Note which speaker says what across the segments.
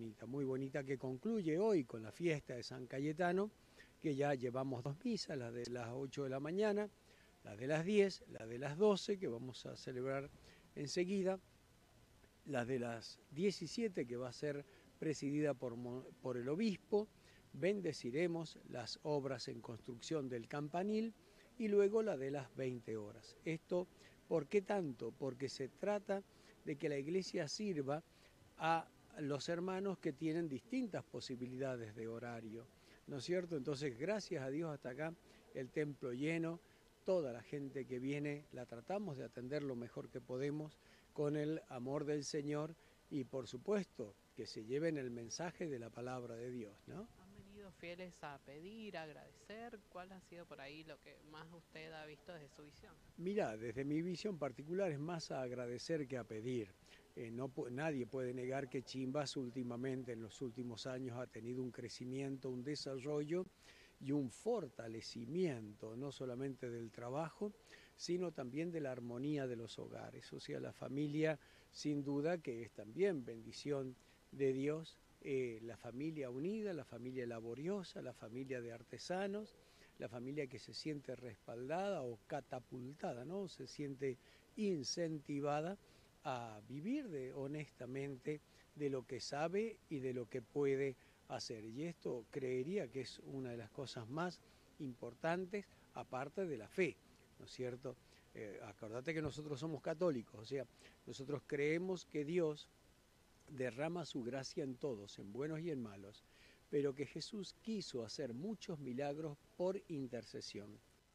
Speaker 1: muy bonita, que concluye hoy con la fiesta de San Cayetano, que ya llevamos 2 misas, la de las 8 de la mañana, la de las 10, la de las 12, que vamos a celebrar enseguida, la de las 17, que va a ser presidida por el obispo. Bendeciremos las obras en construcción del campanil y luego la de las 20 horas. Esto, ¿por qué tanto? Porque se trata de que la iglesia sirva a los hermanos que tienen distintas posibilidades de horario, ¿no es cierto? Entonces, gracias a Dios hasta acá, el templo lleno, toda la gente que viene la tratamos de atender lo mejor que podemos con el amor del Señor y por supuesto que se lleven el mensaje de la palabra de Dios, ¿no?
Speaker 2: Fieles a pedir, a agradecer. ¿Cuál ha sido por ahí lo que más usted ha visto desde su visión?
Speaker 1: Mira, desde mi visión particular es más a agradecer que a pedir. Nadie puede negar que Chimbas últimamente, en los últimos años, ha tenido un crecimiento, un desarrollo y un fortalecimiento, no solamente del trabajo, sino también de la armonía de los hogares. O sea, la familia, sin duda, que es también bendición de Dios, la familia unida, la familia laboriosa, la familia de artesanos, la familia que se siente respaldada o catapultada, ¿no? Se siente incentivada a vivir honestamente de lo que sabe y de lo que puede hacer. Y esto creería que es una de las cosas más importantes, aparte de la fe, ¿no es cierto? Acordate que nosotros somos católicos, o sea, nosotros creemos que Dios derrama su gracia en todos, en buenos y en malos, pero que Jesús quiso hacer muchos milagros por intercesión.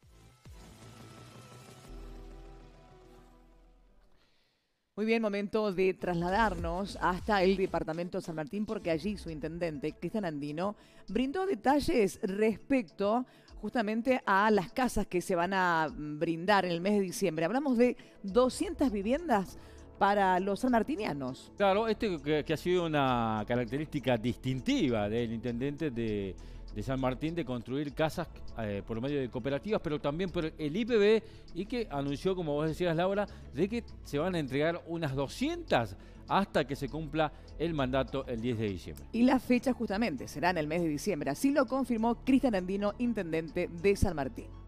Speaker 3: Muy bien, momento de trasladarnos hasta el departamento de San Martín, porque allí su intendente, Cristian Andino, brindó detalles respecto justamente a las casas que se van a brindar en el mes de diciembre. Hablamos de 200 viviendas para los sanmartinianos.
Speaker 4: Claro, que ha sido una característica distintiva del intendente de San Martín, de construir casas por medio de cooperativas, pero también por el IPB, y que anunció, como vos decías, Laura, de que se van a entregar unas 200 hasta que se cumpla el mandato el 10 de diciembre.
Speaker 3: Y la fecha justamente será en el mes de diciembre, así lo confirmó Cristian Andino, intendente de San Martín.